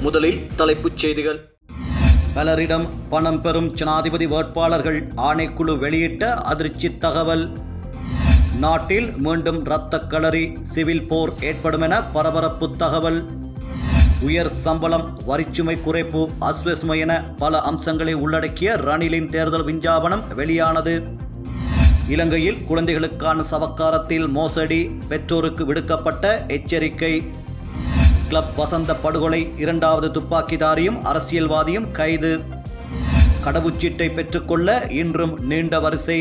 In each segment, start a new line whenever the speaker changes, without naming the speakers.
முதலில் தலைப்புச் செய்திகள். பலரிடம் பணம் பெறும் ஜனாதிபதி வேட்பாளர்கள் ஆணைக்குழு வெளியிட்ட அதிர்ச்சி தகவல். நாட்டில் மீண்டும் இரத்த களரி, சிவில் போர் ஏற்படும் என பரபரப்பு தகவல். உயர் சம்பளம், வரிச்சுமை குறைப்பு, அஸ்வசுமை என பல அம்சங்களை உள்ளடக்கிய ரணிலின் தேர்தல் விஞ்ஞாபனம் வெளியானது. இலங்கையில் குழந்தைகளுக்கான சவக்காரத்தில் மோசடி, பெற்றோருக்கு விடுக்கப்பட்ட எச்சரிக்கை. கிளப் வசந்த படுகொலை, இரண்டாவது துப்பாக்கிதாரியும் அரசியல்வாதியும் கைது. கடவுச்சீட்டை பெற்றுக்கொள்ள இன்றும் நீண்ட வரிசை.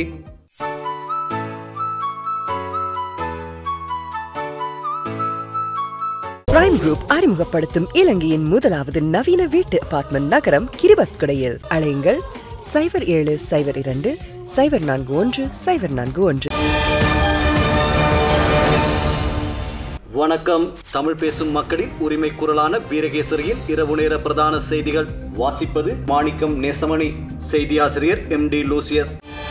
பிரைம் குரூப் அறிமுகப்படுத்தும் இலங்கையின் முதலாவது நவீன வீட்டு அபார்ட்மெண்ட் நகரம் கிரிபத்குடையில். அழையுங்கள் 0702 041 041.
வணக்கம். தமிழ் பேசும் மக்களின் உரிமை குரலான வீரகேசரியின் இரவு நேர பிரதான செய்திகள். வாசிப்பது மாணிக்கம் நேசமணி. செய்தியாசிரியர் MD லூசியஸ்.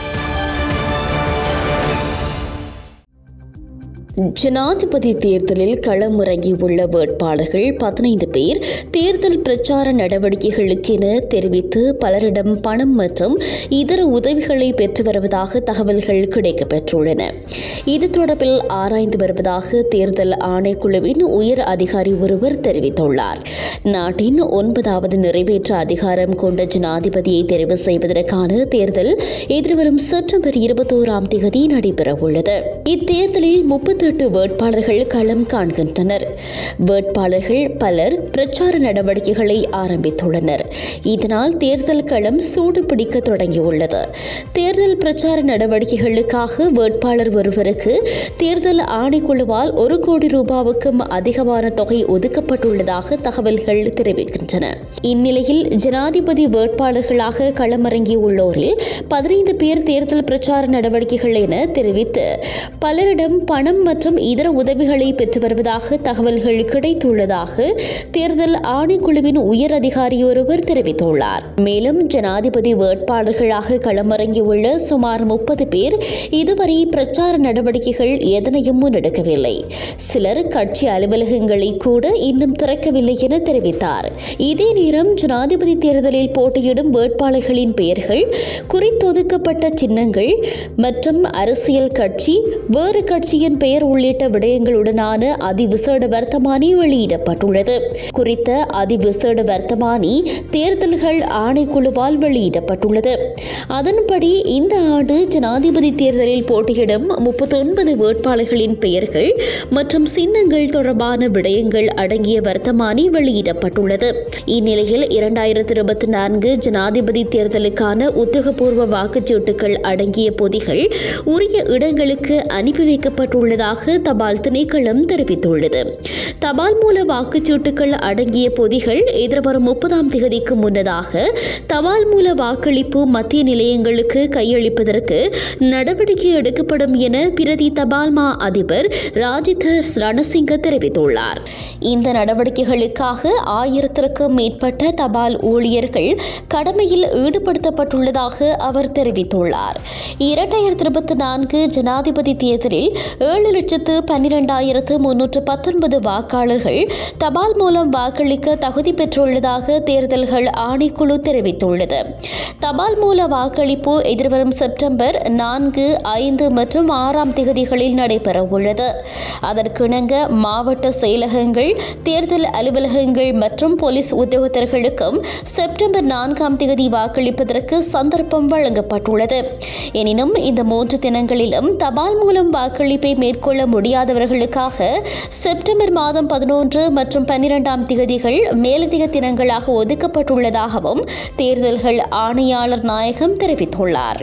ஜனாதிபதி தேர்தலில் களமிறங்கியுள்ள வேட்பாளர்கள் 15 பேர் தேர்தல் பிரச்சார நடவடிக்கைகளுக்கென தெரிவித்து பலரிடம் பணம் மற்றும் இதர உதவிகளை பெற்று வருவதாக தகவல்கள் கிடைக்கப்பெற்றுள்ளன. இது தொடர்பில் ஆராய்ந்து வருவதாக தேர்தல் ஆணைக்குழுவின் உயர் அதிகாரி ஒருவர் தெரிவித்துள்ளார். நாட்டின் 9வது நிறைவேற்ற அதிகாரம் கொண்ட ஜனாதிபதியை தெரிவு செய்வதற்கான தேர்தல் எதிர்வரும் செப்டம்பர் 21ஆம் தேதி நடைபெறவுள்ளது. இத்தேர்தலில் 38 வேட்பாளர்கள் களம் காண்கின்றனர். வேட்பாளர்கள் பலர் பிரச்சார நடவடிக்கைகளை ஆரம்பித்துள்ளனர். இதனால் தேர்தல் களம் சூடுபிடிக்க தொடங்கியுள்ளது. தேர்தல் பிரச்சார நடவடிக்கைகளுக்காக வேட்பாளர் ஒருவருக்கு தேர்தல் ஆணைக்குழுவால் 1 கோடி ரூபாவுக்கும் அதிகமான தொகை ஒதுக்கப்பட்டுள்ளதாக தகவல்கள் தெரிவிக்கின்றன. இந்நிலையில் ஜனாதிபதி வேட்பாளர்களாக களமிறங்கியுள்ளோரில் 15 பேர் தேர்தல் பிரச்சார நடவடிக்கைகள் என தெரிவித்து பலரிடம் பணம் மற்றும் இதர உதவிகளை பெற்று வருவதாக தகவல்கள் கிடைத்துள்ளதாக தேர்தல் ஆணைக்குழுவின் உயர் அதிகாரி ஒருவர் தெரிவித்துள்ளார். மேலும் ஜனாதிபதி வேட்பாளர்களாக களமிறங்கியுள்ள சுமார் 30 பேர் இதுவரை பிரச்சார நடவடிக்கைகள் எதனையும் முன்னெடுக்கவில்லை. சிலர் கட்சி அலுவலகங்களை கூட இன்னும் திறக்கவில்லை என தெரிவித்தார். இதே நேரம் ஜனாதிபதி தேர்தலில் போட்டியிடும் வேட்பாளர்களின் பெயர்கள், குறித்தொதுக்கப்பட்ட சின்னங்கள் மற்றும் அரசியல் கட்சி, வேறு கட்சியின் பெயர் உள்ளிட்ட விடயங்களுடனான அதிவிசேட வர்த்தமானி வெளியிடப்பட்டுள்ளது. குறித்த அதிவிசேட வர்த்தமானி தேர்தல்கள் ஆணைக்குழுவால் வெளியிடப்பட்டுள்ளது. அதன்படி இந்த ஆண்டு ஜனாதிபதி தேர்தலில் போட்டியிடும் 39 வேட்பாளர்களின் பெயர்கள் மற்றும் சின்னங்கள் தொடர்பான விடயங்கள் அடங்கிய வர்த்தமானி வெளியிடப்பட்டுள்ளது. இந்நிலையில் 2024 ஜனாதிபதி தேர்தலுக்கான உத்தியோகபூர்வ வாக்குச்சீட்டுகள் அடங்கிய பொதிகள் உரிய இடங்களுக்கு அனுப்பி வைக்கப்பட்டுள்ளதாக தபால் திணைக்களம் தெரிவித்துள்ளது. தபால் மூல வாக்குச்சீட்டுகள் அடங்கிய பொதிகள் எதிர்வரும் 30ஆம் தேதிக்கு முன்னதாக தபால் மூல வாக்களிப்பு மத்திய நிலையங்களுக்கு கையளிப்பதற்கு நடவடிக்கை எடுக்கப்படும் என பிரதி தபால் மா அதிபர் ராஜித ரணசிங்க தெரிவித்துள்ளார். இந்த நடவடிக்கைகளுக்காக 1000க்கும் மேற்பட்ட தபால் ஊழியர்கள் கடமையில் ஈடுபடுத்தப்பட்டுள்ளதாக அவர் தெரிவித்துள்ளார். 2024 ஜனாதிபதி தேர்தலில் 7,12,319 வாக்காளர்கள் தபால் மூலம் வாக்களிக்க தகுதி பெற்றுள்ளதாக தேர்தல்கள் ஆணைக்குழு தெரிவித்துள்ளது. தபால் மூல வாக்களிப்பு எதிர்வரும் செப்டம்பர் 4, 5 மற்றும் 6ஆம் தேதிகளில் நடைபெறவுள்ளது. அதற்கிணங்க மாவட்ட செயலகங்கள், தேர்தல் அலுவலகங்கள் மற்றும் போலீஸ் உத்தியோகத்தர்களுக்கும் செப்டம்பர் 4ஆம் தேதி வாக்களிப்பதற்கு சந்தர்ப்பம் வழங்கப்பட்டுள்ளது. எனினும் இந்த 3 தினங்களிலும் தபால் மூலம் வாக்களிப்பை மேற்கொள்ள முடியாதவர்களுக்காக செப்டம்பர் மாதம் 11 மற்றும் 12ஆம் தேதிகள் மேலதிக தினங்களாக ஒதுக்கப்பட்டுள்ளதாகவும் தேர்தல்கள் ஆணையாளர் நாயகம் தெரிவித்துள்ளார்.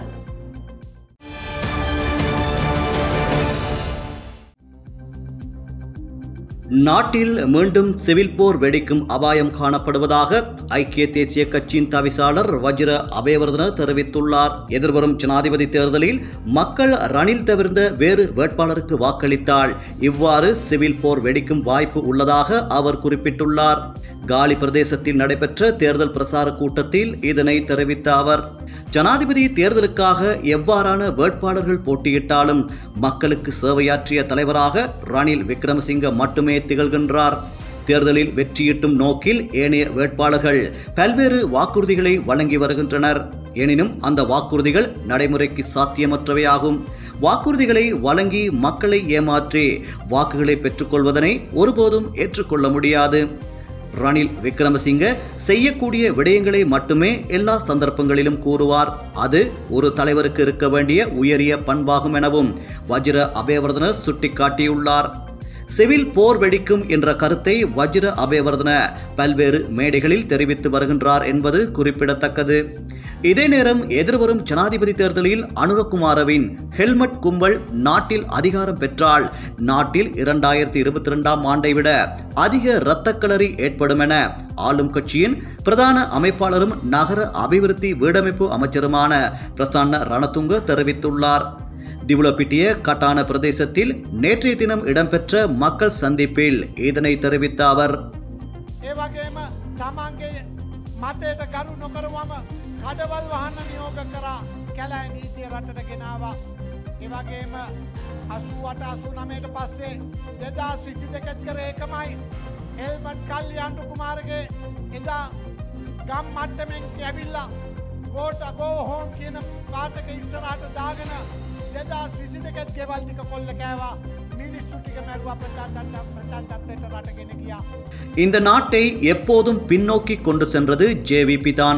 நாட்டில் மீண்டும் சிவில் போர் வெடிக்கும் அபாயம் காணப்படுவதாக ஐக்கிய தேசிய கட்சியின் தவிசாளர் வஜ்ர அபேவர்தன தெரிவித்துள்ளார். எதிர்வரும் ஜனாதிபதி தேர்தலில் மக்கள் ரணில் தவிர்ந்த வேறு வேட்பாளருக்கு வாக்களித்தால் இவ்வாறு சிவில் போர் வெடிக்கும் வாய்ப்பு உள்ளதாக அவர் குறிப்பிட்டுள்ளார். காலி பிரதேசத்தில் நடைபெற்ற தேர்தல் பிரசார கூட்டத்தில் இதனை தெரிவித்த அவர், ஜனாதிபதி தேர்தலுக்காக எவ்வாறான வேட்பாளர்கள் போட்டியிட்டாலும் மக்களுக்கு சேவையாற்றிய தலைவராக ரணில் விக்ரமசிங்க மட்டுமே திகழ்கின்றார். தேர்தலில் வெற்றியீட்டும் நோக்கில் ஏனைய வேட்பாளர்கள் பல்வேறு வாக்குறுதிகளை வழங்கி வருகின்றனர். எனினும் அந்த வாக்குறுதிகள் நடைமுறைக்கு சாத்தியமற்றவையாகும். வாக்குறுதிகளை வழங்கி மக்களை ஏமாற்றி வாக்குகளை பெற்றுக்கொள்வதனை ஒருபோதும் ஏற்றுக்கொள்ள முடியாது. ரணில் விக்ரமசிங்க செய்யக்கூடிய விடயங்களை மட்டுமே எல்லா சந்தர்ப்பங்களிலும் கூறுவார். அது ஒரு தலைவருக்கு இருக்க வேண்டிய உயரிய பண்பாகும் எனவும் வஜிர அபேவர்தன சுட்டிக்காட்டியுள்ளார். சிவில் போர் வெடிக்கும் என்ற கருத்தை வஜிர அபேவர்தன பல்வேறு மேடைகளில் தெரிவித்து வருகின்றார் என்பது குறிப்பிடத்தக்கது. இதே நேரம் எதிர்வரும் ஜனாதிபதி தேர்தலில் அனுரகுமாரவின் ஹெல்மெட் கும்பல் நாட்டில் அதிகாரம் பெற்றால் நாட்டில் 2022ஆம் ஆண்டை விட அதிக இரத்தக்களறி ஏற்படும் என ஆளும் கட்சியின் பிரதான அமைப்பாளரும் நகர அபிவிருத்தி வீடமைப்பு அமைச்சருமான பிரசன்ன ரணதுங்க தெரிவித்துள்ளார். திவுலப்பிட்டிய கட்டான பிரதேசத்தில் நேற்றைய தினம் இடம்பெற்ற மக்கள் சந்திப்பில் இதனை தெரிவித்த அவர்,
මතයට ගරු නොකරවම කඩවල් වහන්න නියෝග කරා කැලෑ නීතිය රටට ගෙනාවා. ඒවගේම 88-89ට පස්සේ 2022ත් කරේ එකමයි. හෙල්මට් කල්යාන්ඩු කුමාරගේ එදා ගම් මට්ටමෙන් ඇවිල්ලා ගෝට ගෝ හෝම් කියන පාතක ඉස්සරහට දාගෙන 2022ත් ගෙවල් ටික කොල්ල කෑවා. මිනිස්සු ටික මැරුවා ප්‍රචාරත්වයට රටගෙන ගියා.
இந்த நாட்டை எப்போதும் பின்னோக்கி கொண்டு சென்றது ஜேவிபி தான்.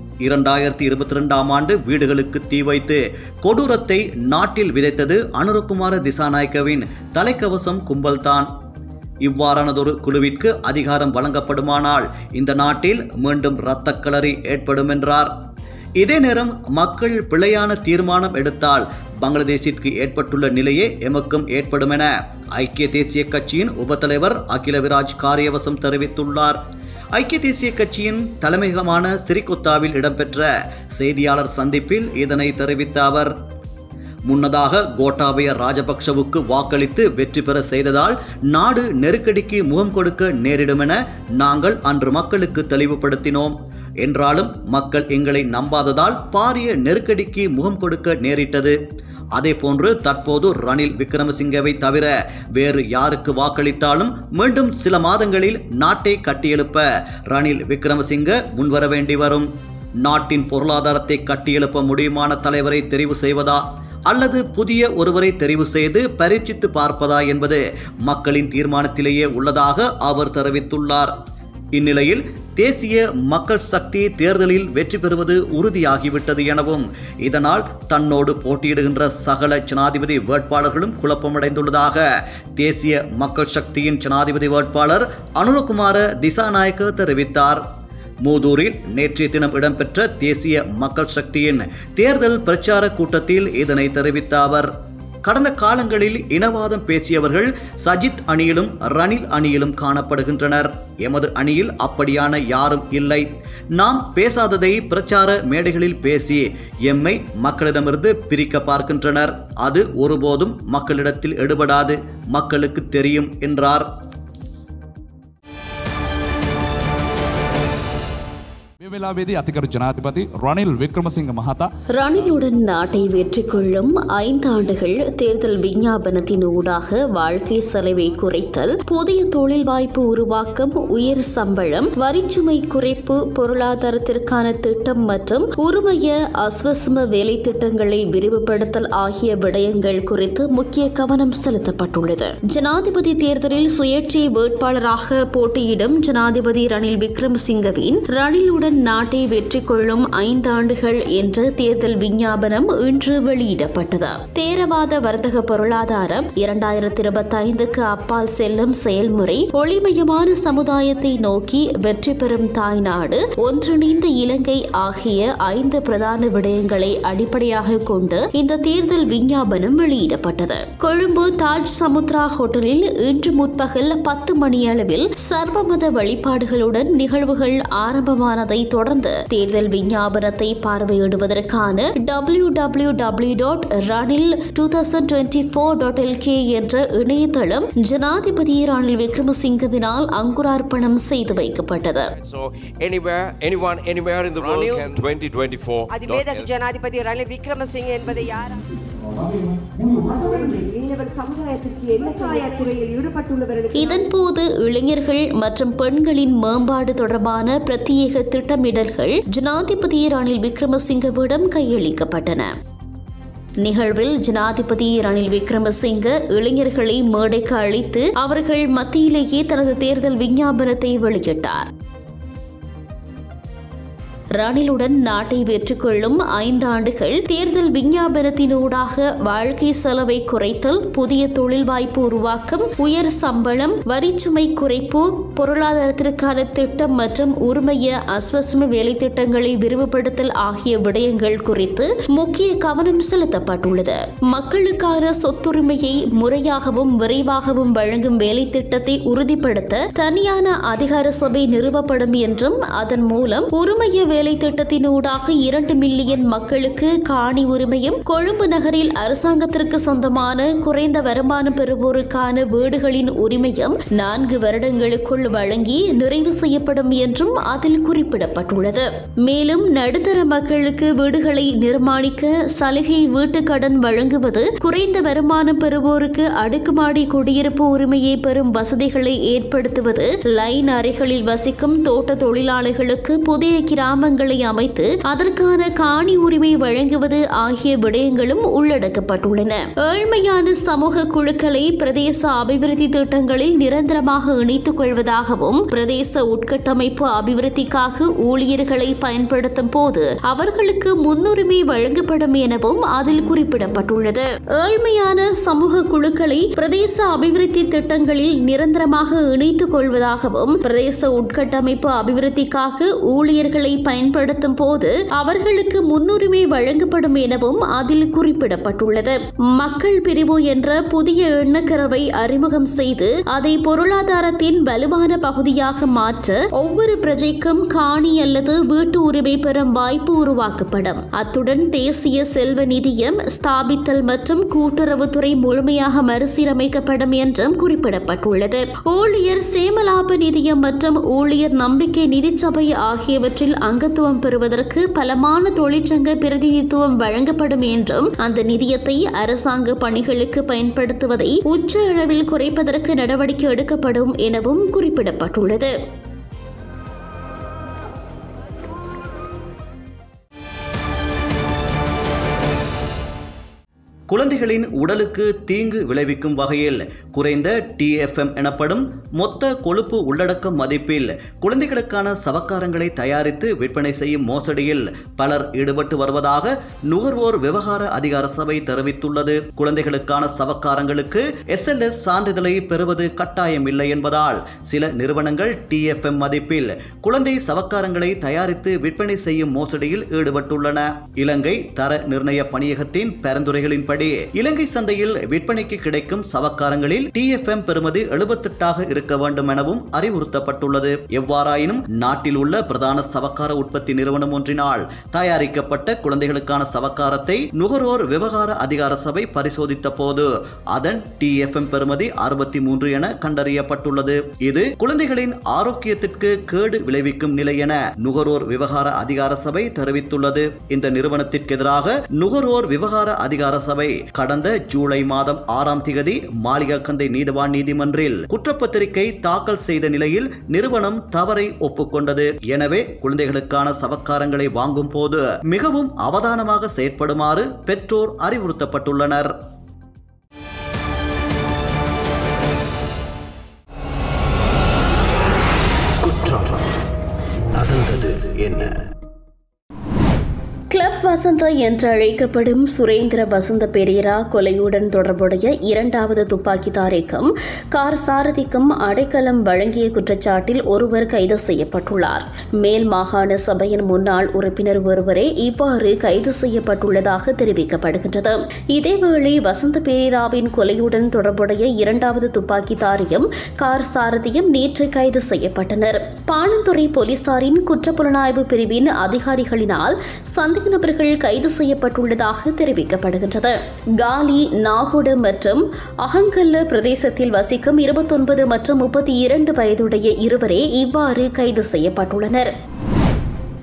2022ஆம் ஆண்டு வீடுகளுக்கு தீ வைத்து கொடூரத்தை நாட்டில் விதைத்தது அனுரகுமார திசாநாயக்கவின் தலைக்கவசம் கும்பல்தான். இவ்வாறானதொரு குழுவிற்கு அதிகாரம் வழங்கப்படுமானால் இந்த நாட்டில் மீண்டும் இரத்தக்களறி ஏற்படும் என்றார். இதே நேரம் மக்கள் பிழையான தீர்மானம் எடுத்தால் பங்களாதேஷிற்கு ஏற்பட்டுள்ள நிலையே எமக்கும் ஏற்படும் என ஐக்கிய தேசிய கட்சியின் உபத்தலைவர் அகில விராஜ் காரியவசம் தெரிவித்துள்ளார். ஐக்கிய தேசிய கட்சியின் தலைமையகமான சிறிகொத்தாவில் இடம்பெற்ற செய்தியாளர் சந்திப்பில் இதனை தெரிவித்த அவர், முன்னதாக கோட்டாபய ராஜபக்ஷவுக்கு வாக்களித்து வெற்றி பெற செய்ததால் நாடு நெருக்கடிக்கு முகம் கொடுக்க நேரிடும் என நாங்கள் அன்று மக்களுக்கு தெளிவுபடுத்தினோம். என்றாலும் மக்கள் எங்களை நம்பாததால் பாரிய நெருக்கடிக்கு முகம் கொடுக்க நேரிட்டது. அதேபோன்று தற்போது ரணில் விக்ரமசிங்கவை தவிர வேறு யாருக்கு வாக்களித்தாலும் மீண்டும் சில மாதங்களில் நாட்டை கட்டியெழுப்ப ரணில் விக்ரமசிங்க முன்வர வேண்டி வரும். நாட்டின் பொருளாதாரத்தை கட்டியெழுப்ப முடியுமான தலைவரை தெரிவு செய்வதா அல்லது புதிய ஒருவரை தெரிவு செய்து பரீட்சித்து பார்ப்பதா என்பது மக்களின் தீர்மானத்திலேயே உள்ளதாக அவர் தெரிவித்துள்ளார். இந்நிலையில் தேசிய மக்கள் சக்தி தேர்தலில் வெற்றி பெறுவது உறுதியாகிவிட்டது எனவும் இதனால் தன்னோடு போட்டியிடுகின்ற சகல ஜனாதிபதி வேட்பாளர்களும் குழப்பமடைந்துள்ளதாக தேசிய மக்கள் சக்தியின் ஜனாதிபதி வேட்பாளர் அனுரகுமார திசாநாயக்க தெரிவித்தார். மூதூரில் நேற்றைய தினம் இடம்பெற்ற தேசிய மக்கள் சக்தியின் தேர்தல் பிரச்சார கூட்டத்தில் இதனை தெரிவித்த அவர், கடந்த காலங்களில் இனவாதம் பேசியவர்கள் சஜித் அணியிலும் ரணில் அணியிலும் காணப்படுகின்றனர். எமது அணியில் அப்படியான யாரும் இல்லை. நாம் பேசாததை பிரச்சார மேடைகளில் பேசி எம்மை மக்களிடமிருந்து பிரிக்க பார்க்கின்றனர். அது ஒருபோதும் மக்களிடத்தில் எடுபடாது, மக்களுக்கு தெரியும் என்றார்.
வேளாவேதி அதிகாரி ஜனாதிபதி ரணில் விக்ரமசிங்க மகாதா
ரணிலுடன் நாட்டை வெற்றி கொள்ளும் 5 ஆண்டுகள் தேர்தல் விஞ்ஞாபனத்தின் ஊடாக வாழ்க்கை செலவை குறைத்தல், புதிய தொழில் வாய்ப்பு உருவாக்கம், உயர் சம்பளம், வரிச்சுமை குறைப்பு, பொருளாதாரத்திற்கான திட்டம் மற்றும் உரிமைய அஸ்வசம வேலை திட்டங்களை விரிவுபடுத்தல் ஆகிய விடயங்கள் குறித்து முக்கிய கவனம் செலுத்தப்பட்டுள்ளது. ஜனாதிபதி தேர்தலில் சுயேட்சை வேட்பாளராக போட்டியிடும் ஜனாதிபதி ரணில் விக்ரமசிங்கவின் ரணிலுடன் நாட்டை வெற்றி கொள்ளும் 5 ஆண்டுகள் என்ற தேர்தல் விஞ்ஞாபனம் இன்று வெளியிடப்பட்டது. தேரவாத வர்த்தக பொருளாதாரம், 2025க்கு அப்பால் செல்லும் செயல்முறை, ஒளிமயமான சமுதாயத்தை நோக்கி வெற்றி பெறும் தாய்நாடு, ஒன்றிணைந்த இலங்கை ஆகிய 5 பிரதான விடயங்களை அடிப்படையாக கொண்டு இந்த தேர்தல் விஞ்ஞாபனம் வெளியிடப்பட்டது. கொழும்பு தாஜ் சமுத்ரா ஹோட்டலில் இன்று முற்பகல் 10 மணியளவில் சர்வமத வழிபாடுகளுடன் நிகழ்வுகள் ஆரம்பமானதை தொடர்ந்து தேர்தல் விஞ்ஞாபனத்தை பார்வையிடுவதற்கான www.ranil2024.lk என்ற இணையதளம் ஜனாதிபதி ரணில் விக்ரமசிங்கவினால் அங்குரார்ப்பணம் செய்து வைக்கப்பட்டது.
So anyone anywhere in the world can 2024.
அதிவேத ஜனாதிபதி ரணில் விக்ரமசிங்க என்பதை யார்
இதன்போது இளைஞர்கள் மற்றும் பெண்களின் மேம்பாடு தொடர்பான பிரத்யேக திட்டமிடல்கள் ஜனாதிபதி ரணில் விக்ரமசிங்கவிடம் கையளிக்கப்பட்டன. நிகழ்வில் ஜனாதிபதி ரணில் விக்ரமசிங்க இளைஞர்களை மேடைக்கு அழைத்து அவர்கள் மத்தியிலேயே தனது தேர்தல் விஞ்ஞாபனத்தை வெளியிட்டார். ரணிலுடன் நாட்டை வெற்றிக்கொள்ளும் 5 ஆண்டுகள் தேர்தல் விஞ்ஞாபனத்தினூடாக வாழ்க்கை செலவை குறைத்தல், புதிய தொழில் வாய்ப்பு உருவாக்கம், உயர் சம்பளம், வரிச்சுமை குறைப்பு, பொருளாதாரத்திற்கான திட்டம் மற்றும் உரிமைய அஸ்வசம வேலை திட்டங்களை விரிவுபடுத்தல் ஆகிய விடயங்கள் குறித்து முக்கிய கவனம் செலுத்தப்பட்டுள்ளது. மக்களுக்கான சொத்துரிமையை முறையாகவும் விரைவாகவும் வழங்கும் வேலை திட்டத்தை உறுதிப்படுத்த தனியான அதிகார சபை நிறுவப்படும் என்றும் அதன் மூலம் உரிமைய வேலை திட்டத்தினூடாக 2 மில்லியன் மக்களுக்கு காணி உரிமையும், கொழும்பு நகரில் அரசாங்கத்திற்கு சொந்தமான குறைந்த வருமானம் பெறுவோருக்கான வீடுகளின் உரிமையும் 4 வருடங்களுக்குள் வழங்கி நிறைவு செய்யப்படும் என்றும் அதில் குறிப்பிடப்பட்டுள்ளது. மேலும் நடுத்தர மக்களுக்கு வீடுகளை நிர்மாணிக்க சலுகை வீட்டுக் கடன் வழங்குவது, குறைந்த வருமானம் பெறுவோருக்கு அடுக்குமாடி குடியிருப்பு உரிமையை பெறும் வசதிகளை ஏற்படுத்துவது, லைன் அறைகளில் வசிக்கும் தோட்ட தொழிலாளர்களுக்கு புதிய கிராமங்களை அமைத்து அதற்கான காணி உரிமை வழங்குவது ஆகிய விடயங்களும் உள்ளடக்கப்பட்டுள்ளன. ஏழ்மையான சமூக குழுக்களை பிரதேச அபிவிருத்தி திட்டங்களில் நிரந்தரமாக இணைத்துக் கொள்வதாகவும், பிரதேச உட்கட்டமைப்பு அபிவிருத்திக்காக ஊழியர்களை பயன்படுத்தும் போது அவர்களுக்கு முன்னுரிமை வழங்கப்படும் எனவும் அதில் குறிப்பிடப்பட்டுள்ளது. ஏழ்மையான சமூக குழுக்களை பிரதேச அபிவிருத்தி திட்டங்களில் நிரந்தரமாக இணைத்துக் கொள்வதாகவும், பிரதேச உட்கட்டமைப்பு அபிவிருத்திக்காக ஊழியர்களை பயன்படுத்தும் போது அவர்களுக்கு முன்னுரிமை வழங்கப்படும் எனவும் அதில் குறிப்பிடப்பட்டுள்ளது. மக்கள் பிரிவு என்ற புதிய எண்ணக்கருவை அறிமுகம் செய்து அதை பொருளாதாரத்தின் வலுவான பகுதியாக மாற்ற ஒவ்வொரு பிரஜைக்கும் காணி அல்லது வீட்டு உரிமை பெறும் வாய்ப்பு உருவாக்கப்படும். அத்துடன் தேசிய செல்வ நிதியம் ஸ்தாபித்தல் மற்றும் கூட்டுறவுத்துறை முழுமையாக மறுசீரமைக்கப்படும் என்றும் குறிப்பிடப்பட்டுள்ளது. ஊழியர் சேமலாப நிதியம் மற்றும் ஊழியர் நம்பிக்கை நிதிச்சபை ஆகியவற்றில் அங்கத்துவம் பெறுவதற்கு பலமான தொழிற்சங்க பிரதிநிதித்துவம் வழங்கப்படும் என்றும், அந்த நிதியத்தை அரசாங்க பணிகளுக்கு பயன்படுத்துவதை உச்ச அளவில் குறைப்பதற்கு நடவடிக்கை எடுக்கப்படும் எனவும் குறிப்பிடப்பட்டுள்ளது.
குழந்தைகளின் உடலுக்கு தீங்கு விளைவிக்கும் வகையில் குறைந்த TFM எனப்படும் மொத்த கொழுப்பு உள்ளடக்கம் மதிப்பில் குழந்தைகளுக்கான சவக்காரங்களை தயாரித்து விற்பனை செய்யும் மோசடியில் பலர் ஈடுபட்டு வருவதாக நுகர்வோர் விவகார அதிகார சபை தெரிவித்துள்ளது. குழந்தைகளுக்கான சவக்காரங்களுக்கு SLS சான்றிதழை பெறுவது கட்டாயமில்லை என்பதால் சில நிறுவனங்கள் TFM மதிப்பில் குழந்தை சவக்காரங்களை தயாரித்து விற்பனை செய்யும் மோசடியில் ஈடுபட்டுள்ளன. இலங்கை தர நிர்ணய பணியகத்தின் பரிந்துரைகளின்படி இலங்கை சந்தையில் விற்பனைக்கு கிடைக்கும் சவக்காரங்களில் TFM பெறுமதி 78 இருக்க வேண்டும் எனவும் அறிவுறுத்தப்பட்டுள்ளது. எவ்வாறாயினும் நாட்டில் உள்ள பிரதான சவக்கார உற்பத்தி நிறுவனம் ஒன்றினால் தயாரிக்கப்பட்ட குழந்தைகளுக்கான சவக்காரத்தை நுகர்வோர் விவகார அதிகார சபை பரிசோதித்த போது அதன் TFM பெறுமதி 63 என கண்டறியப்பட்டுள்ளது. இது குழந்தைகளின் ஆரோக்கியத்திற்கு கேடு விளைவிக்கும் நிலை என நுகர்வோர் விவகார அதிகார சபை தெரிவித்துள்ளது. இந்த நிறுவனத்திற்கு எதிராக நுகர்வோர் விவகார அதிகார சபை கடந்த ஜூலை மாதம் 6ஆம் திகதி மாளிகாக்கந்தை நீதவான் நீதிமன்றில் குற்றப்பத்திரிகை தாக்கல் செய்த நிலையில் நிறுவனம் தவறை ஒப்புக்கொண்டது. எனவே குழந்தைகளுக்கான சவக்காரங்களை வாங்கும் போது மிகவும் அவதானமாக செயற்படுமாறு பெற்றோர் அறிவுறுத்தப்பட்டுள்ளனர்.
குற்றம் நடந்தது என்ன?
கிளப் வசந்த என்று அழைக்கப்படும் சுரேந்திர வசந்த பெரேரா கொலையுடன் தொடர்புடைய 2வது துப்பாக்கிதாரிக்கும் கார் சாரதிக்கும் அடைக்கலம் வழங்கிய குற்றச்சாட்டில் ஒருவர் கைது செய்யப்பட்டுள்ளார். மேல் மாகாண சபையின் முன்னாள் உறுப்பினர் ஒருவரே இவ்வாறு கைது செய்யப்பட்டுள்ளதாக தெரிவிக்கப்படுகின்றது. இதேவேளை வசந்த பெரேராவின் கொலையுடன் தொடர்புடைய 2வது துப்பாக்கிதாரியும் கார் சாரதியும் நேற்று கைது செய்யப்பட்டனர். பாணந்துறை போலீசாரின் குற்றப்புலனாய்வு பிரிவின் அதிகாரிகளினால் சந்தேக நபர்கள் கைது செய்யப்பட்டுள்ளதாக தெரிவிக்கப்படுகின்றது. காலி, நாகோடு மற்றும் அகங்கல்ல பிரதேசத்தில் வசிக்கும் 29 மற்றும் 32 வயதுடைய இருவரே இவ்வாறு கைது செய்யப்பட்டுள்ளனர்.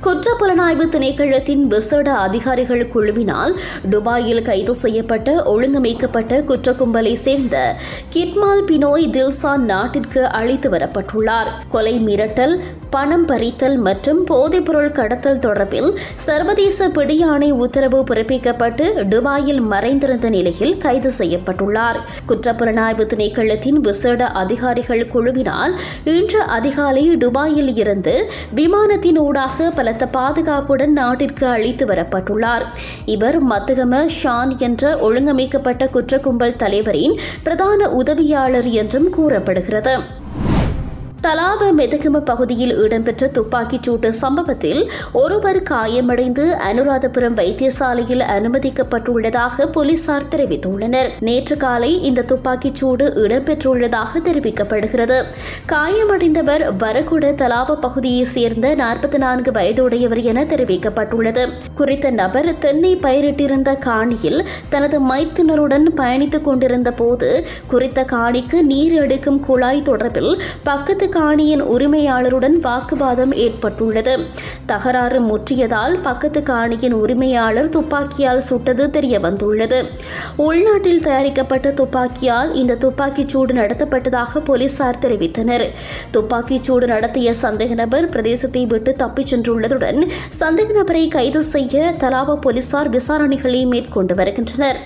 குற்றப்புலனாய்வு திணைக்களத்தின் விசேட அதிகாரிகள் குழுவினால் துபாயில் கைது செய்யப்பட்ட ஒழுங்கமைக்கப்பட்ட குற்ற கும்பலை சேர்ந்த கிட்மால் பினோய் தில்சான் நாட்டிற்கு அழைத்து வரப்பட்டுள்ளார். கொலை, மிரட்டல், பணம் பறித்தல் மற்றும் போதைப்பொருள் கடத்தல் தொடர்பில் சர்வதேச பிடியாணை உத்தரவு பிறப்பிக்கப்பட்டு துபாயில் மறைந்திருந்த நிலையில் கைது செய்யப்பட்டுள்ளார். குற்றப்புலனாய்வு திணைக்களத்தின் விசேட அதிகாரிகள் குழுவினால் இன்று அதிகாலை துபாயில் இருந்து விமானத்தினூடாக பலத்த பாதுகாப்புடன் நாட்டிற்கு அழைத்து வரப்பட்டுள்ளார். இவர் மத்தகம ஷான் என்ற ஒழுங்கமைக்கப்பட்ட குற்ற கும்பல் தலைவரின் பிரதான உதவியாளர் என்றும் கூறப்படுகிறது. தலாப மெதகம பகுதியில் இடம்பெற்ற துப்பாக்கிச் சூட்டு சம்பவத்தில் ஒருவர் காயமடைந்து அனுராதபுரம் வைத்தியசாலையில் அனுமதிக்கப்பட்டுள்ளதாக போலீசார் தெரிவித்துள்ளனர். நேற்று காலை இந்த துப்பாக்கிச் சூடு இடம்பெற்றுள்ளதாக தெரிவிக்கப்படுகிறது. காயமடைந்தவர் வரகுட தலாப பகுதியைச் சேர்ந்த 44 வயதுடையவர் என தெரிவிக்கப்பட்டுள்ளது. குறித்த நபர் தென்னை பயிரிட்டிருந்த காணியில் தனது மைத்துனருடன் பயணித்துக் கொண்டிருந்த போது குறித்த காணிக்கு நீர் எடுக்கும் குழாய் தொடர்பில் பக்கத்து காணியின் உரிமையாளருடன் வாக்குவாதம் ஏற்பட்டுள்ளது. தகராறு முற்றியதால் பக்கத்து காணியின் உரிமையாளர் துப்பாக்கியால் சுட்டது தெரியவந்துள்ளது. உள்நாட்டில் தயாரிக்கப்பட்ட துப்பாக்கியால் இந்த துப்பாக்கிச் சூடு நடத்தப்பட்டதாக போலீசார் தெரிவித்தனர். துப்பாக்கிச் சூடு நடத்திய சந்தேக நபர் பிரதேசத்தை விட்டு தப்பிச் சென்றுள்ளதுடன் சந்தேக நபரை கைது செய்ய தலாவ போலீசார் விசாரணைகளை மேற்கொண்டு வருகின்றனர்.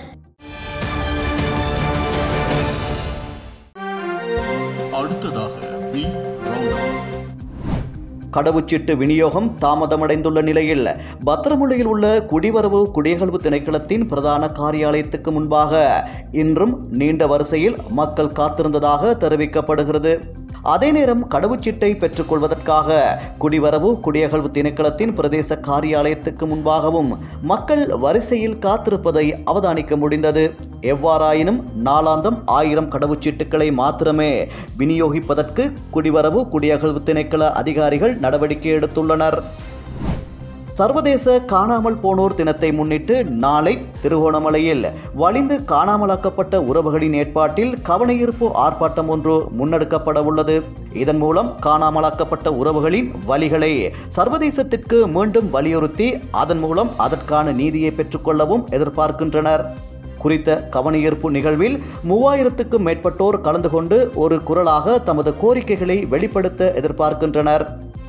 கடவுச்சீட்டு விநியோகம் தாமதமடைந்துள்ள நிலையில் பத்திரமுல்லையில் உள்ள குடிவரவு குடியகல்வு திணைக்களத்தின் பிரதான காரியாலயத்துக்கு முன்பாக இன்றும் நீண்ட வரிசையில் மக்கள் காத்திருந்ததாக தெரிவிக்கப்படுகிறது. அதே நேரம் கடவுச்சீட்டை பெற்றுக்கொள்வதற்காக குடிவரவு குடியகல்வு திணைக்களத்தின் பிரதேச காரியாலயத்துக்கு முன்பாகவும் மக்கள் வரிசையில் காத்திருப்பதை அவதானிக்க முடிந்தது. எவ்வாறாயினும் நாளாந்தம் 1000 கடவுச்சீட்டுகளை மாத்திரமே விநியோகிப்பதற்கு குடிவரவு குடியகல்வு திணைக்கள அதிகாரிகள் நடவடிக்கை எடுத்துள்ளனர். சர்வதேச காணாமல் போனோர் தினத்தை முன்னிட்டு நாளை திருகோணமலையில் வலிந்து காணாமலாக்கப்பட்ட உறவுகளின் ஏற்பாட்டில் கவனஈர்ப்பு ஆர்ப்பாட்டம் ஒன்று முன்னெடுக்கப்பட உள்ளது. இதன் மூலம் காணாமலாக்கப்பட்ட உறவுகளின் வலிகளை சர்வதேசத்திற்கு மீண்டும் வலியுறுத்தி அதன் மூலம் அதற்கான நீதியை பெற்றுக்கொள்ளவும் எதிர்பார்க்கின்றனர். குறித்த கவனஈர்ப்பு நிகழ்வில் 3000க்கும் மேற்பட்டோர் கலந்து கொண்டு ஒரு குரலாக தமது கோரிக்கைகளை வெளிப்படுத்த எதிர்பார்க்கின்றனர்.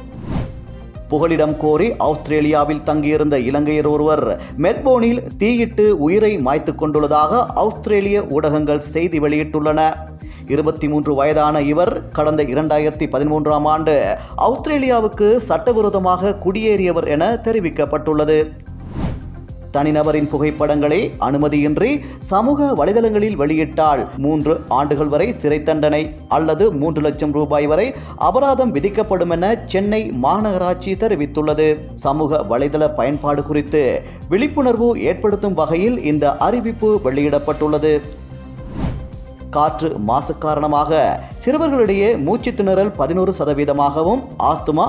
புகலிடம் கோரி ஆஸ்திரேலியாவில் தங்கியிருந்த இலங்கையர் ஒருவர் மெல்போர்னில் தீயிட்டு உயிரை மாய்த்து கொண்டுள்ளதாக ஆஸ்திரேலிய ஊடகங்கள் செய்தி வெளியிட்டுள்ளன. 23 வயதான இவர் கடந்த 2013ஆம் ஆண்டு ஆஸ்திரேலியாவுக்கு சட்டவிரோதமாக குடியேறியவர் என தெரிவிக்கப்பட்டுள்ளது. தனிநபரின் புகைப்படங்களை அனுமதியின்றி சமூக வலைதளங்களில் வெளியிட்டால் 3 ஆண்டுகள் வரை சிறை தண்டனை அல்லது 3 லட்சம் ரூபாய் வரை அபராதம் விதிக்கப்படும் என சென்னை மாநகராட்சி தெரிவித்துள்ளது. சமூக வலைதள பயன்பாடு குறித்து விழிப்புணர்வு ஏற்படுத்தும் வகையில் இந்த அறிவிப்பு வெளியிடப்பட்டுள்ளது. காற்று மாசு காரணமாக சிறுவர்களிடையே மூச்சு திணறல் 11%, ஆஸ்துமா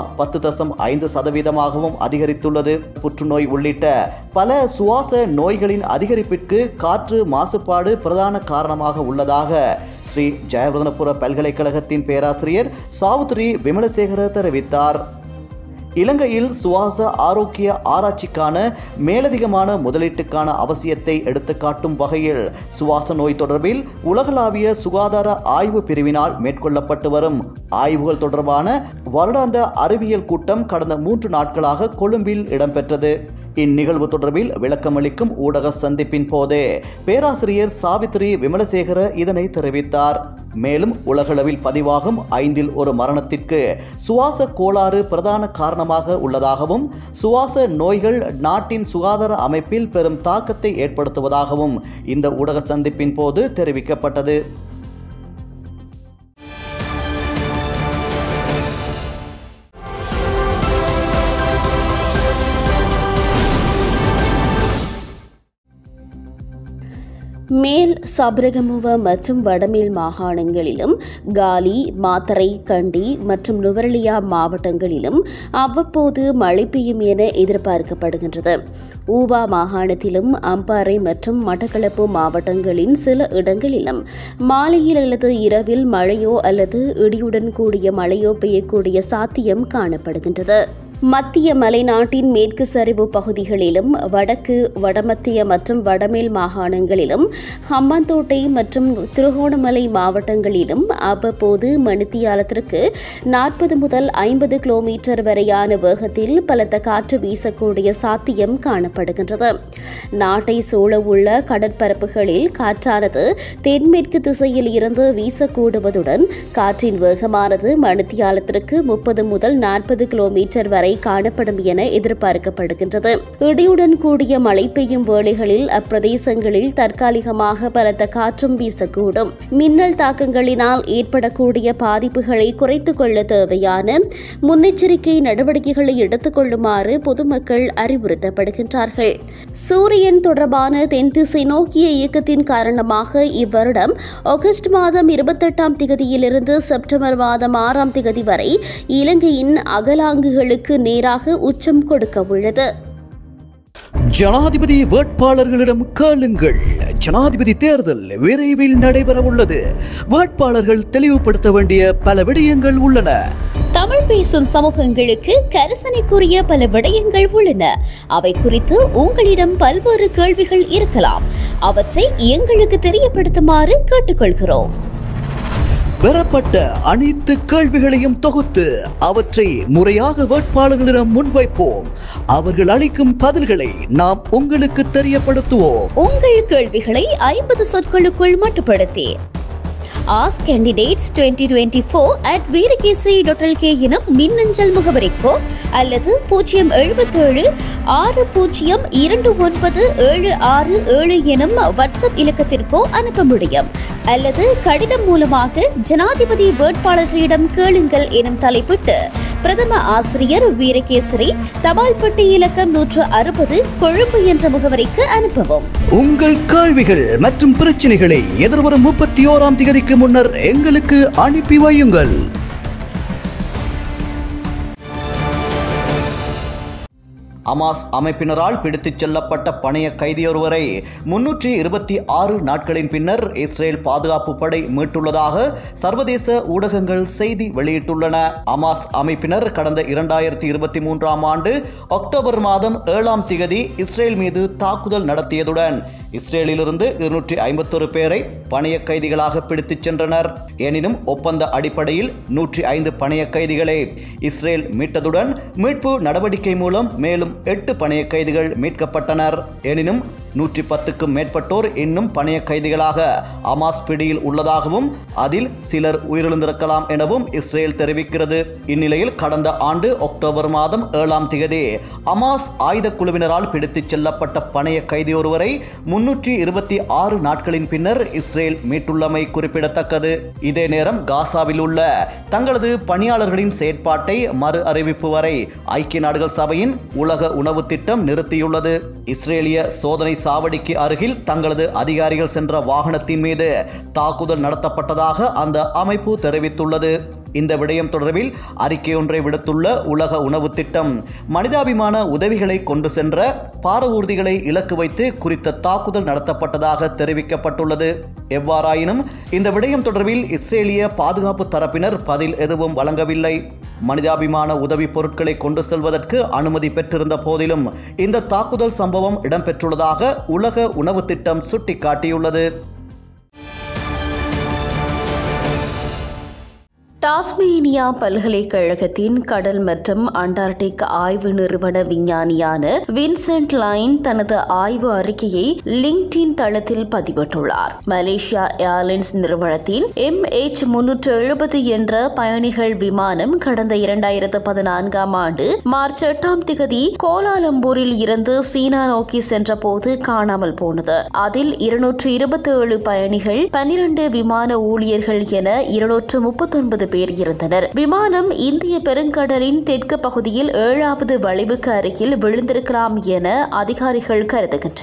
10.5% அதிகரித்துள்ளது. புற்றுநோய் உள்ளிட்ட பல சுவாச நோய்களின் அதிகரிப்பிற்கு காற்று மாசுபாடு பிரதான காரணமாக உள்ளதாக ஸ்ரீ ஜெயவர்தனபுர பல்கலைக்கழகத்தின் பேராசிரியர் சாவுத்ரி விமலசேகர தெரிவித்தார். இலங்கையில் சுவாச ஆரோக்கிய ஆராய்ச்சிக்கான மேலதிகமான முதலீட்டுக்கான அவசியத்தை எடுத்துக்காட்டும் வகையில் சுவாச நோய் தொடர்பில் உலகளாவிய சுகாதார ஆய்வு பிரிவினால் மேற்கொள்ளப்பட்டு வரும் ஆய்வுகள் தொடர்பான வருடாந்த அறிவியல் கூட்டம் கடந்த 3 நாட்களாக கொழும்பில் இடம்பெற்றது. இந்நிகழ்வு தொடர்பில் விளக்கமளிக்கும் ஊடக சந்திப்பின் போதே பேராசிரியர் சாவித்ரி விமலசேகர இதனை தெரிவித்தார். மேலும் உலகளவில் பதிவாகும் 5இல் 1 மரணத்திற்கு சுவாச கோளாறு பிரதான காரணமாக உள்ளதாகவும் சுவாச நோய்கள் நாட்டின் சுகாதார அமைப்பில் பெரும் தாக்கத்தை ஏற்படுத்துவதாகவும் இந்த ஊடக சந்திப்பின் போது தெரிவிக்கப்பட்டது.
மேல் சபரகமுவ மற்றும் வடமேல் மாகாணங்களிலும் காலி, மாத்தறை, கண்டி மற்றும் நுவரெலியா மாவட்டங்களிலும் அவ்வப்போது மழை பெய்யும் என எதிர்பார்க்கப்படுகின்றது. ஊவா மாகாணத்திலும் அம்பாறை மற்றும் மட்டக்களப்பு மாவட்டங்களின் சில இடங்களிலும் மாலையில் அல்லது இரவில் மழையோ அல்லது இடியுடன் கூடிய மழையோ பெய்யக்கூடிய சாத்தியம் காணப்படுகின்றது. மத்திய மலைநாட்டின் மேற்கு சரிவு பகுதிகளிலும் வடக்கு வடமத்திய மற்றும் வடமேல் மாகாணங்களிலும் ஹம்பாந்தோட்டை மற்றும் திருகோணமலை மாவட்டங்களிலும் அவ்வப்போது மணித்தியாலத்திற்கு 40 முதல் 50 கிலோமீட்டர் வரையான வேகத்தில் பலத்த காற்று வீசக்கூடிய சாத்தியம் காணப்படுகின்றது. நாட்டை சூழவுள்ள கடற்பரப்புகளில் காற்றானது தென்மேற்கு திசையில் இருந்து வீசக்கூடுவதுடன் காற்றின் வேகமானது மணித்தியாலத்திற்கு 30 முதல் 40 கிலோமீட்டர் வரை காணப்படும் என எதிர்பார்க்கப்படுகின்றது. இடியுடன் கூடிய மழை பெய்யும் வேளைகளில் அப்பிரதேசங்களில் தற்காலிகமாக பலத்த காற்றும் வீசக்கூடும். மின்னல் தாக்கங்களினால் ஏற்படக்கூடிய பாதிப்புகளை குறைத்துக் கொள்ள தேவையான முன்னெச்சரிக்கை நடவடிக்கைகளை எடுத்துக் கொள்ளுமாறு பொதுமக்கள் அறிவுறுத்தப்படுகின்றார்கள். சூரியன் தொடர்பான தென்திசை நோக்கிய இயக்கத்தின் காரணமாக இவ்வருடம் ஆகஸ்ட் மாதம் 28ஆம் திகதியிலிருந்து செப்டம்பர் மாதம் 6ஆம் திகதி வரை இலங்கையின் அகலாங்குகளுக்கு நேராக உச்சம் கொடுக்க உள்ளது.
ஜனாதிபதி வேட்பாளர்களிடம் கேளுங்கள். ஜனாதிபதி தேர்தல் விரைவில் நடைபெறவுள்ளது. வேட்பாளர்கள் தெளிவுபடுத்த வேண்டிய பல விடயங்கள் உள்ளன.
தமிழ் பேசும் சமூகங்களுக்கு கரிசனைக்குரிய பல விடயங்கள் உள்ளன. அவை குறித்து உங்களிடம் பல்வேறு கேள்விகள் இருக்கலாம். அவற்றை எங்களுக்கு தெரியப்படுத்துமாறு கேட்டுக்கொள்கிறோம்.
பெறப்பட்ட அனைத்து கேள்விகளையும் தொகுத்து அவற்றை முறையாக வேட்பாளர்களிடம் முன்வைப்போம். அவர்கள் அளிக்கும் பதில்களை நாம் உங்களுக்கு தெரியப்படுத்துவோம்.
உங்கள் கேள்விகளை 50 சொற்களுக்குள் மட்டுப்படுத்தி Ask Candidates 2024@veerkesi.lk எனும் மின்னஞ்சல் முகவரிக்கோ அல்லது 07760297677 எனும் வாட்ஸ்அப் இலக்கத்திற்கோ அனுப்ப முடியும். அல்லது கடிதம் மூலமாக ஜனாதிபதி வேட்பாளர்களிடம் கேளுங்கள் எனும் தலைப்பிட்டு பிரதம ஆசிரியர் வீரகேசரி, தபால் பெட்டி இலக்கம் 160, கொழும்பு என்ற முகவரிக்கு அனுப்பவும்.
உங்கள் கேள்விகள் மற்றும் பிரச்சனைகளை எதிர்வரும் 31ஆம் தேதிக்கு முன்னர் எங்களுக்கு அனுப்பி வையுங்கள். அமாஸ் அமைப்பினரால் பிடித்துச் செல்லப்பட்ட பணைய கைதியொருவரை 326 நாட்களின் பின்னர் இஸ்ரேல் பாதுகாப்பு படை மீட்டுள்ளதாக சர்வதேச ஊடகங்கள் செய்தி வெளியிட்டுள்ளன. அமாஸ் அமைப்பினர் கடந்த 2023ஆம் ஆண்டு அக்டோபர் மாதம் 7ஆம் திகதி இஸ்ரேல் மீது தாக்குதல் நடத்தியதுடன் இஸ்ரேலிலிருந்து 251 பேரை பணைய கைதிகளாக பிடித்துச் சென்றனர். எனினும் ஒப்பந்த அடிப்படையில் 105 பணைய கைதிகளை இஸ்ரேல் மீட்டதுடன் மீட்பு நடவடிக்கை மூலம் மேலும் 8 பணைய கைதிகள் மீட்கப்பட்டனர். எனினும் 110க்கும் மேற்பட்டோர் இன்னும் பணைய கைதிகளாக அமாஸ் பிடியில் உள்ளதாகவும் அதில் சிலர் உயிரிழந்திருக்கலாம் எனவும் இஸ்ரேல் தெரிவிக்கிறது. இந்நிலையில் கடந்த ஆண்டு அக்டோபர் மாதம் 7ஆம் தேதி அமாஸ் ஆயுத குழுவினரால் பிடித்துச் செல்லப்பட்ட பணைய கைதி ஒருவரை 326 நாட்களின் பின்னர் இஸ்ரேல் மீட்டுள்ளமை குறிப்பிடத்தக்கது. இதே நேரம் காசாவில் உள்ள தங்களது பணியாளர்களின் செயற்பாட்டை மறு அறிவிப்பு வரை ஐக்கிய நாடுகள் சபையின் உலக உணவு திட்டம் நிறுத்தியுள்ளது. இஸ்ரேலிய சோதனை சாவடிக்கு அருகில் தங்களது அதிகாரிகள் சென்ற வாகனத்தின் மீது தாக்குதல் நடத்தப்பட்டதாக அந்த அமைப்பு தெரிவித்துள்ளது. இந்த விடயம் தொடர்பில் அறிக்கை ஒன்றை விடுத்துள்ள உலக உணவு திட்டம் மனிதாபிமான உதவிகளை கொண்டு சென்ற பாரவூர்திகளை இலக்கு வைத்து குறித்த தாக்குதல் நடத்தப்பட்டதாக தெரிவிக்கப்பட்டுள்ளது. எவ்வாறாயினும் இந்த விடயம் தொடர்பில் இஸ்ரேலிய பாதுகாப்பு தரப்பினர் பதில் எதுவும் வழங்கவில்லை. மனிதாபிமான உதவி பொருட்களை கொண்டு செல்வதற்கு அனுமதி பெற்றிருந்த போதிலும் இந்த தாக்குதல் சம்பவம் இடம்பெற்றுள்ளதாக உலக உணவு திட்டம் சுட்டிக்காட்டியுள்ளது.
டாஸ்மேனியா பல்கலைக்கழகத்தின் கடல் மற்றும் அண்டார்டிக் ஆய்வு நிறுவன விஞ்ஞானியான வின்சென்ட் லைன் தனது ஆய்வு அறிக்கையை லிங்க்டின் தளத்தில் பதிவிட்டுள்ளார். மலேசியா ஏர்லைன்ஸ் நிறுவனத்தின் MH370 என்ற பயணிகள் விமானம் கடந்த 2014ஆம் ஆண்டு மார்ச் 8ஆம் தேதி கோலாலம்பூரில் இருந்து சீனா நோக்கி சென்ற போது காணாமல் போனது. அதில் 227 பயணிகள், 12 விமான ஊழியர்கள் என 239 பேர் இருந்தனர். விமானம் இந்திய பெருங்கடலின் தெற்கு பகுதியில் 7வது வளைவுக்கு அருகில் விழுந்திருக்கலாம் என அதிகாரிகள் கருதுகின்றனர்.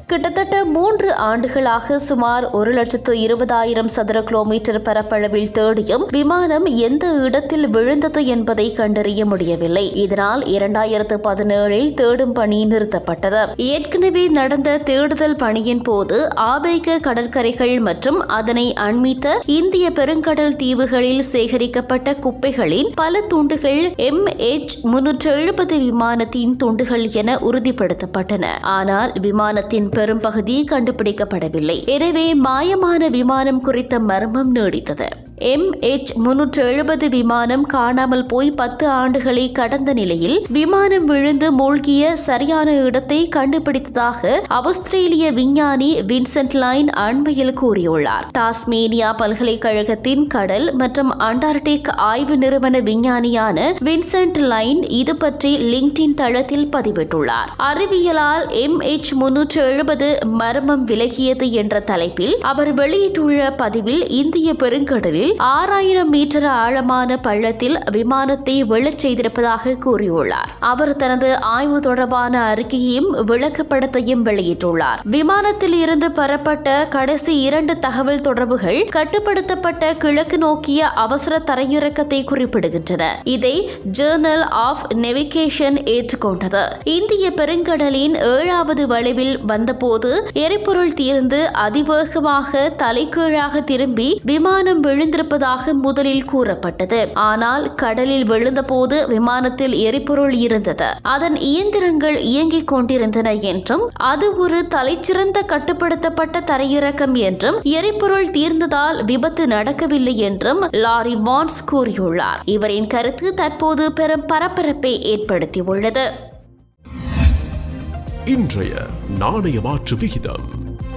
கிட்டத்தட்ட 3 ஆண்டுகளாக சுமார் 1,20,000 சதுர கிலோமீட்டர் பரப்பளவில் தேடியும் விமானம் எந்த இடத்தில் விழுந்தது என்பதை கண்டறிய முடியவில்லை. இதனால் 2017 தேடும் பணி நிறுத்தப்பட்டது. ஏற்கனவே நடந்த தேடுதல் பணியின் போது ஆப்பிரிக்க கடற்கரைகள் மற்றும் அதனை அண்மித்த இந்திய பெருங்கடல் தீவுகளில் சேகரிக்கப்பட்ட குப்பைகளின் பல துண்டுகள் MH370 விமானத்தின் துண்டுகள் என உறுதிப்படுத்தப்பட்டன. ஆனால் விமானத்தின் பெரும்பகுதி கண்டுபிடிக்கப்படவில்லை. எனவே மாயமான விமானம் குறித்த மர்மம் நீடித்தது. MH370 விமானம் காணாமல் போய் 10 ஆண்டுகளை கடந்த நிலையில் விமானம் விழுந்து மூழ்கிய சரியான இடத்தை கண்டுபிடித்ததாக ஆஸ்திரேலிய விஞ்ஞானி வின்சென்ட் லைன் அண்மையில் கூறியுள்ளார். டாஸ்மேனியா பல்கலைக்கழகத்தின் கடல் மற்றும் அண்டார்டிக் ஆய்வு நிறுவன விஞ்ஞானியான வின்சென்ட் லைன் இது பற்றி லிங்க்டின் தளத்தில் பதிவிட்டுள்ளார். அறிவியலால் MH370 மர்மம் விலகியது என்ற தலைப்பில் அவர் வெளியிட்டுள்ள பதிவில் இந்திய பெருங்கடலில் 6000 மீட்டர் ஆழமான பள்ளத்தில் விமானத்தை விழச் செய்திருப்பதாக கூறியுள்ளார். அவர் தனது ஆய்வு தொடர்பான அறிக்கையையும் விளக்கப்படத்தையும் வெளியிட்டுள்ளார். விமானத்தில் இருந்து பெறப்பட்ட கடைசி 2 தகவல் தொடர்புகள் கட்டுப்படுத்தப்பட்ட கிழக்கு நோக்கிய அவசர தரையிறக்கத்தை குறிப்பிடுகின்றன. இதை ஜேர்னல் ஆஃப் நேவிகேஷன் ஏற்றுக்கொண்டது. இந்திய பெருங்கடலின் 7வது வளைவில் வந்தபோது எரிபொருள் தீர்ந்து அதிவேகமாக தலைகீழாக திரும்பி விமானம் விழுந்திருப்பதாக முதலில் கூறப்பட்டது. ஆனால் கடலில் விழுந்தபோது விமானத்தில் எரிபொருள் இருந்தது. அதன் இயந்திரங்கள் இயங்கிக் கொண்டிருந்தன என்றும் அது ஒரு தலைச்சிறந்த கட்டுப்படுத்தப்பட்ட தரையிறக்கம் என்றும் எரிபொருள் தீர்ந்ததால் விபத்து நடக்கவில்லை என்றும் லாரி வான்ஸ் கூறியுள்ளார். இவரின் கருத்து தற்போது பெரும் பரபரப்பை ஏற்படுத்தியுள்ளது.
இன்றைய நாணய மாற்று விகிதம்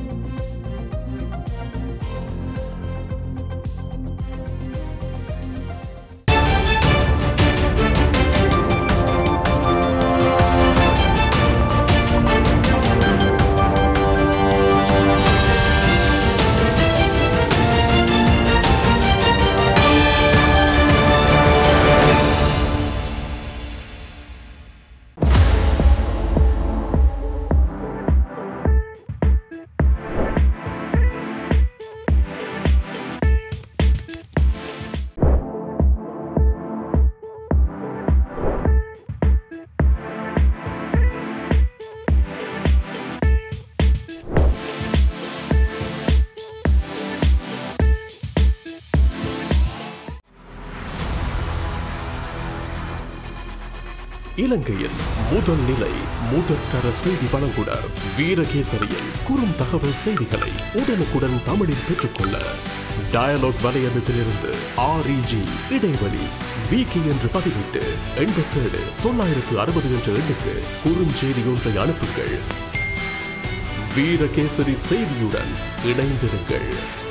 இலங்கையின் முதல் நிலை முதற்கர செய்தி வழங்குனர் வீரகேசரியில் குறுந்தகவல் செய்திகளை உடனுக்குடன் தமிழில் பெற்றுக்கொள்ள டயலாக் வலையமைப்பிலிருந்து REG இடைவெளி வீக்கி என்று பதிவிட்டு 87 960 என்ற எண்ணுக்கு குறுஞ்செய்தி ஒன்றை அனுப்புங்கள். வீரகேசரி செய்தியுடன் இணைந்திருங்கள்.